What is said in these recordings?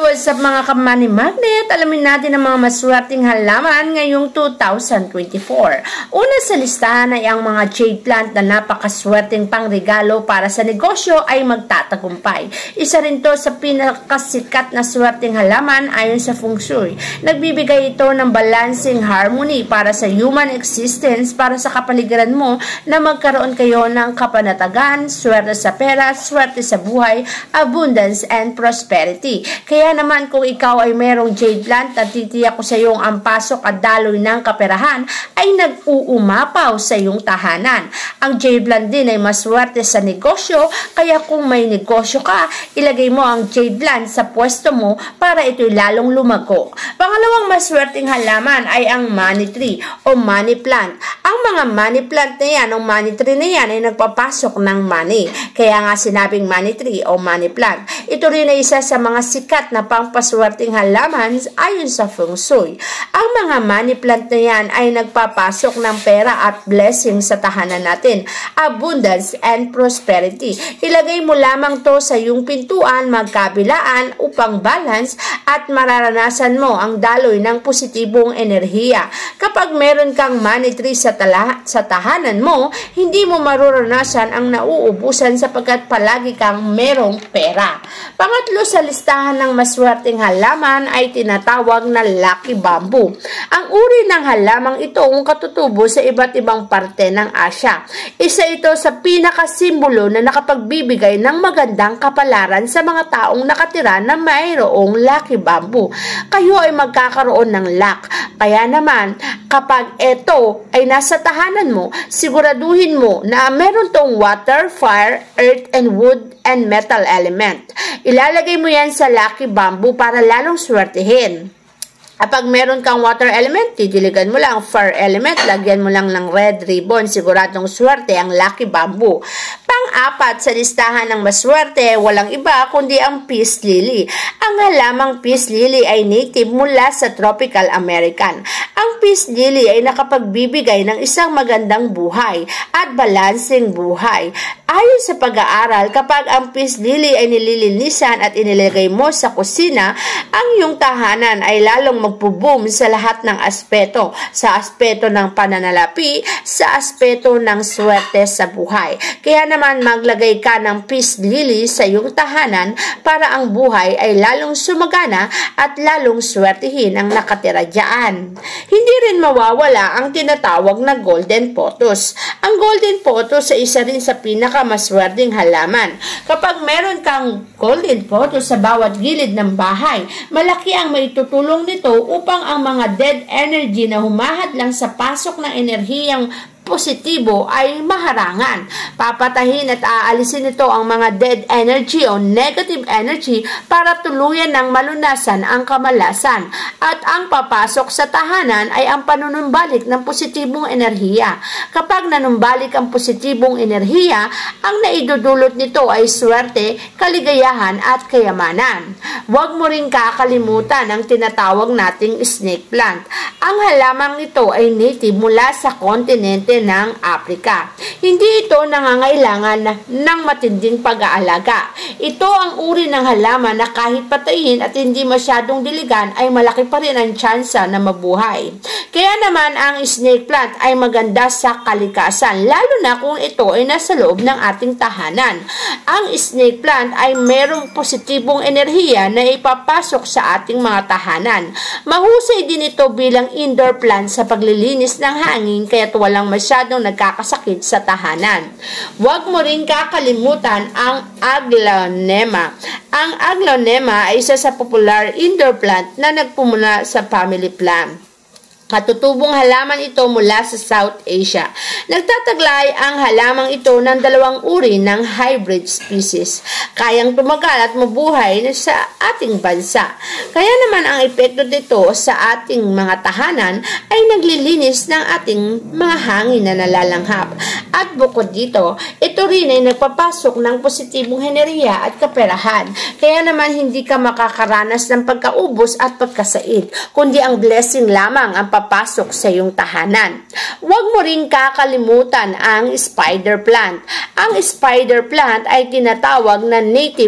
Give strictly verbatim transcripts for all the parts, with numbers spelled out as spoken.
What's up mga ka-money magnet? Alamin natin ang mga maswerteng halaman ngayong two thousand twenty-four. Una sa listahan ay ang mga jade plant na napakaswerteng pangregalo para sa negosyo ay magtatagumpay. Isa rin to sa pinakasikat na swerteng halaman ayon sa Feng Shui. Nagbibigay ito ng balancing harmony para sa human existence, para sa kapaligiran mo na magkaroon kayo ng kapanatagan, swerte sa pera, swerte sa buhay, abundance and prosperity. Kaya naman kung ikaw ay merong jade plant at titiyak ko sa iyong ang pasok at daloy ng kaperahan ay nag-uumapaw sa iyong tahanan. Ang jade plant din ay maswerte sa negosyo, kaya kung may negosyo ka, ilagay mo ang jade plant sa pwesto mo para ito'y lalong lumago. Pangalawang maswerteng halaman ay ang money tree o money plant. Ang mga money plant na yan o money tree na yan ay nagpapasok ng money. Kaya nga sinabing money tree o money plant. Ito rin ay isa sa mga sikat na pangpaswerteng halaman ayon sa Feng Shui. Ang mga money plant na yan ay nagpapasok ng pera at blessing sa tahanan natin, abundance and prosperity. Ilagay mo lamang to sa iyong pintuan magkabilaan upang balance at mararanasan mo ang daloy ng positibong enerhiya. Kapag meron kang money tree sa, tala, sa tahanan mo, hindi mo maruranasan ang nauubusan sapagkat palagi kang merong pera. Pangatlo sa listahan ng maswerteng halaman ay tinatawag na lucky bamboo. Ang uri ng halamang ito ang katutubo sa iba't ibang parte ng Asya. Isa ito sa pinakasimbolo na nakapagbibigay ng magandang kapalaran sa mga taong nakatira na mayroong lucky bamboo. Kayo ay magkakaroon ng luck. Kaya naman, kapag ito ay nasa tahanan mo, siguraduhin mo na meron tong water, fire, earth, and wood, and metal element. Ilalagay mo yan sa lucky bamboo para lalong swertihin. Kapag meron kang water element, titiligan mo lang fire element, lagyan mo lang ng red ribbon, siguradong swerte ang lucky bamboo. Pang-apat sa listahan ng maswerte, walang iba kundi ang peace lily. Ang halamang peace lily ay native mula sa tropical American. Ang peace lily ay nakapagbibigay ng isang magandang buhay at balancing buhay. Ayon sa pag-aaral, kapag ang peace lily ay nililinisan at inilagay mo sa kusina, ang iyong tahanan ay lalong magpo-boom sa lahat ng aspeto. Sa aspeto ng pananalapi, sa aspeto ng swerte sa buhay. Kaya naman maglagay ka ng peace lily sa iyong tahanan para ang buhay ay lalong sumagana at lalong swertihin ang nakatira dyan. Hindi rin mawawala ang tinatawag na golden pothos. Ang golden pothos ay isa rin sa pinaka maswerteng halaman. Kapag meron kang golden pothos sa bawat gilid ng bahay, malaki ang maitutulong nito upang ang mga dead energy na humahad lang sa pasok ng enerhiyang positibo ay maharangan. Papatahin at aalisin nito ang mga dead energy o negative energy para tuluyan ng malunasan ang kamalasan. At ang papasok sa tahanan ay ang panunumbalik ng positibong enerhiya. Kapag nanumbalik ang positibong enerhiya, ang naidudulot nito ay swerte, kaligayahan at kayamanan. Huwag mo rin kakalimutan ang tinatawag nating snake plant. Ang halamang ito ay native mula sa kontinente ng Africa. Hindi ito nangangailangan ng matinding pag-aalaga. Ito ang uri ng halaman na kahit patayin at hindi masyadong diligan ay malaki pa rin ang tsansa na mabuhay. Kaya naman ang snake plant ay maganda sa kalikasan, lalo na kung ito ay nasa loob ng ating tahanan. Ang snake plant ay merong positibong enerhiya na ipapasok sa ating mga tahanan. Mahusay din ito bilang indoor plant sa paglilinis ng hangin kaya't walang masyadong nagkakasakit sa tahanan. Huwag mo rin kakalimutan ang aglaonema. Ang aglaonema ay isa sa popular indoor plant na nagpumula sa family plant. Katutubong halaman ito mula sa South Asia. Nagtataglay ang halamang ito ng dalawang uri ng hybrid species. Kayang tumagal at mabuhay sa ating bansa. Kaya naman ang epekto dito sa ating mga tahanan ay naglilinis ng ating mga hangin na nalalanghap. At bukod dito, ito rin ay nagpapasok ng positibong enerhiya at kaperahan. Kaya naman hindi ka makakaranas ng pagkaubos at pagkasaid, kundi ang blessing lamang ang papasok sa iyong tahanan. Huwag mo rin kakalimutan ang spider plant. Ang spider plant ay tinatawag na native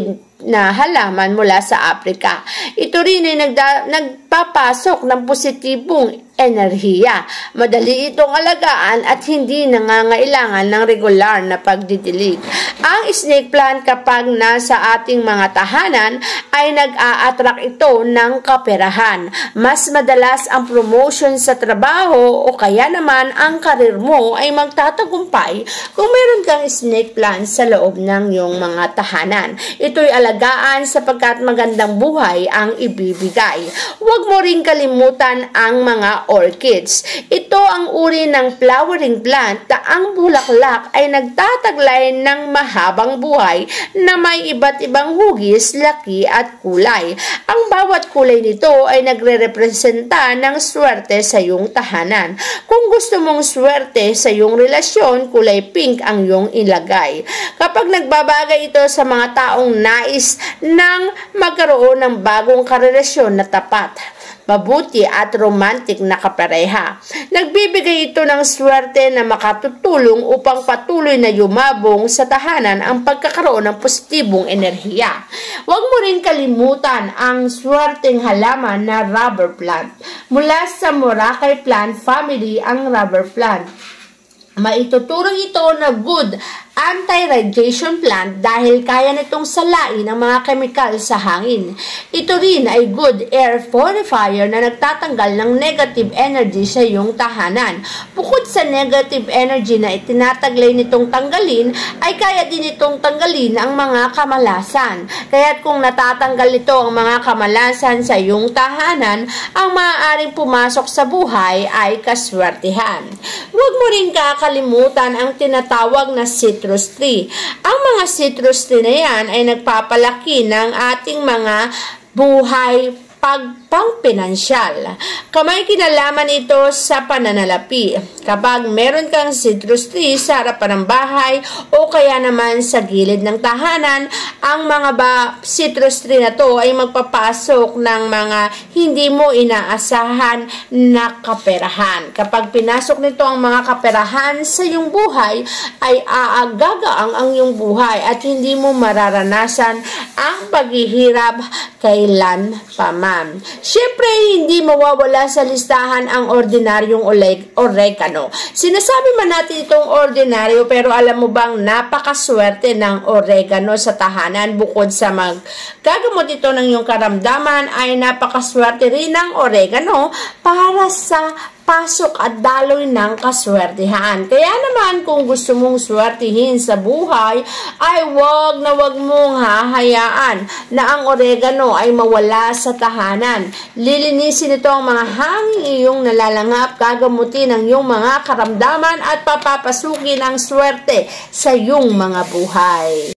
na halaman mula sa Africa. Ito rin ay nagda, nagpapasok ng positibong enerhiya. Madali itong alagaan at hindi nangangailangan ng regular na pagdidilig. Ang snake plant kapag nasa ating mga tahanan ay nag-a-attract ito ng kaperahan. Mas madalas ang promotion sa trabaho o kaya naman ang karir mo ay magtatagumpay kung meron kang snake plant sa loob ng iyong mga tahanan. Ito'y alagaan sapagkat magandang buhay ang ibibigay. Huwag mo ring kalimutan ang mga orchids. Ito ang uri ng flowering plant na ang bulaklak ay nagtataglay ng mahabang buhay na may iba't ibang hugis, laki at kulay. Ang bawat kulay nito ay nagre-representa ng swerte sa iyong tahanan. Kung gusto mong swerte sa iyong relasyon, kulay pink ang iyong ilagay. Kapag nagbabagay ito sa mga taong nais ng magkaroon ng bagong karelasyon na tapat, mabuti at romantic na kapareha. Nagbibigay ito ng swerte na makatutulong upang patuloy na yumabong sa tahanan ang pagkakaroon ng positibong enerhiya. Huwag mo rin kalimutan ang swerteng halaman na rubber plant. Mula sa Moroccan plant family ang rubber plant. Maituturong ito na good anti-radiation plant dahil kaya nitong salain ang mga kemikal sa hangin. Ito rin ay good air purifier na nagtatanggal ng negative energy sa iyong tahanan. Bukod sa negative energy na itinataglay nitong tanggalin, ay kaya din itong tanggalin ang mga kamalasan. Kaya't kung natatanggal ito ang mga kamalasan sa iyong tahanan, ang maaaring pumasok sa buhay ay kaswertihan. Huwag mo rin kakalimutan ang tinatawag na citrus tree. Ang mga citrus tree na yan ay nagpapalaki ng ating mga buhay pagpang-pinansyal. Kamay kinalaman ito sa pananalapi. Kapag meron kang citrus tree sa harapan ng bahay o kaya naman sa gilid ng tahanan, ang mga ba citrus tree na to ay magpapasok ng mga hindi mo inaasahan na kaperahan. Kapag pinasok nito ang mga kaperahan sa iyong buhay, ay aagagaang ang iyong buhay at hindi mo mararanasan ang paghihirap kailan paman. Siyempre, hindi mawawala sa listahan ang ordinaryong oregano. Sinasabi man natin itong ordinaryo, pero alam mo bang napakaswerte ng oregano sa tahanan? Bukod sa maggagamot ito ng iyong karamdaman, ay napakaswerte rin ng oregano para sa pasok at daloy ng kaswertihan. Kaya naman, kung gusto mong swertihin sa buhay, ay wag na wag mong hahayaan na ang oregano ay mawala sa tahanan. Lilinisin ito ang mga hanging iyong nalalangap, gagamutin ang iyong mga karamdaman at papapasukin ang swerte sa iyong mga buhay.